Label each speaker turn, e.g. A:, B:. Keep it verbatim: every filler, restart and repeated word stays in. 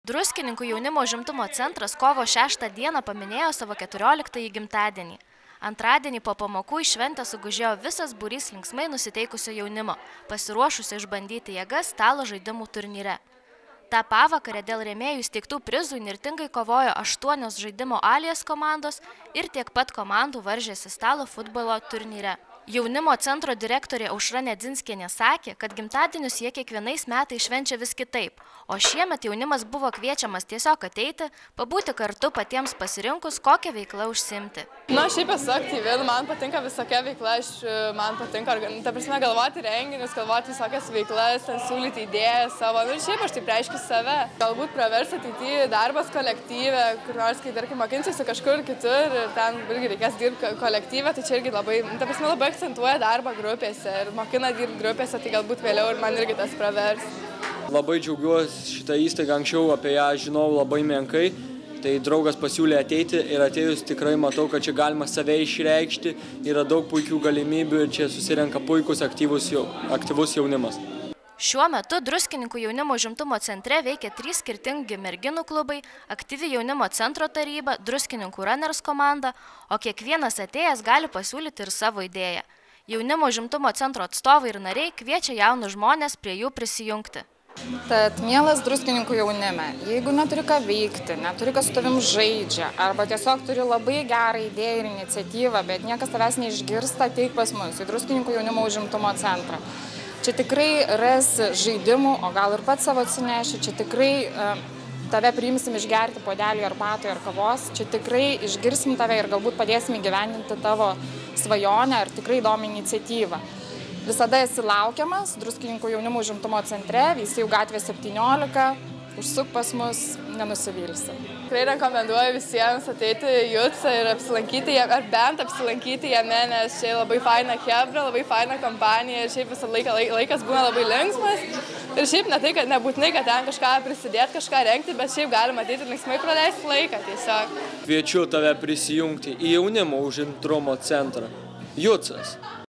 A: Druskininkų jaunimo užimtumo centras kovo šeštą dieną paminėjo savo keturioliktąjį gimtadienį. Antradienį po pamokų į šventę sugužėjo visas būrys linksmai nusiteikusio jaunimo, pasiruošusio išbandyti jėgas stalo žaidimų turnyre. Ta pavakarę dėl rėmėjų įsteigtų prizų įnirtingai kovojo aštuonios žaidimo Alias komandos ir tiek pat komandų varžėsi stalo futbolo turnyre. Jaunimo centro direktorė Aušra Nedzinskienė sakė, kad gimtadienius jie kiekvienais metais švenčia vis kitaip, o šiemet jaunimas buvo kviečiamas tiesiog ateiti, pabūti kartu patiems pasirinkus, kokią veiklą užsiimti.
B: Na, šiaip esu aktyvi, man patinka visokia veikla, aš, man patinka, ta prasme, galvoti renginius, galvoti visokias veiklas, ten siūlyti idėjas savo, nu ir šiaip aš taip reiškiu save. Galbūt pravers ateityje darbas kolektyve, kur nors, kai, tarkim, mokinsiuosi kažkur kitur ir ten irgi reikės dirbti kolektyve, tai čia irgi labai, ta prasme, labai akcentuoja darbą grupėse ir mokina dirbti grupėse, tai galbūt vėliau ir man irgi tas pravers.
C: Labai džiaugiuosi šitą įstaigą, anksčiau apie ją žinau labai menkai, tai draugas pasiūlė ateiti ir atėjus tikrai matau, kad čia galima save išreikšti, yra daug puikių galimybių ir čia susirenka puikus aktyvus, aktyvus jaunimas.
A: Šiuo metu Druskininkų jaunimo užimtumo centre veikia trys skirtingi merginų klubai, aktyvi jaunimo centro taryba, Druskininkų Runners komanda, o kiekvienas atėjęs gali pasiūlyti ir savo idėją. Jaunimo užimtumo centro atstovai ir nariai kviečia jaunus žmonės prie jų prisijungti.
D: Tad, mielas Druskininkų jaunime, jeigu neturi ką veikti, neturi kas su tavim žaidžia, arba tiesiog turi labai gerą idėją ir iniciatyvą, bet niekas tavęs neišgirsta, ateik pas mus į Druskininkų jaunimo užimtumo centrą. Čia tikrai ras žaidimų, o gal ir pats savo atsineši, čia tikrai uh, tave priimsim išgerti puodelį arbatų ar kavos, čia tikrai išgirsim tave ir galbūt padėsim įgyvendinti tavo svajonę ar tikrai įdomią iniciatyvą. Visada esi laukiamas Druskininkų jaunimo užimtumo centre, Veisiejų gatvė septyniolika, užsuk pas mus, nenusivilsi.
B: Tikrai rekomenduoju visiems ateiti į Jutsą ir apsilankyti jame, ar bent apsilankyti jame, nes čia labai faina chebra, labai faina kompanija ir šiaip visą laiką laikas būna labai linksmas. Ir šiaip ne tai, kad nebūtinai, kad ten kažką prisidėti, kažką rengti, bet šiaip galima ateiti ir linksmai praleisti laiką tiesiog.
C: Kviečiu tave prisijungti į jaunimo užimtumo centrą. Jutsas.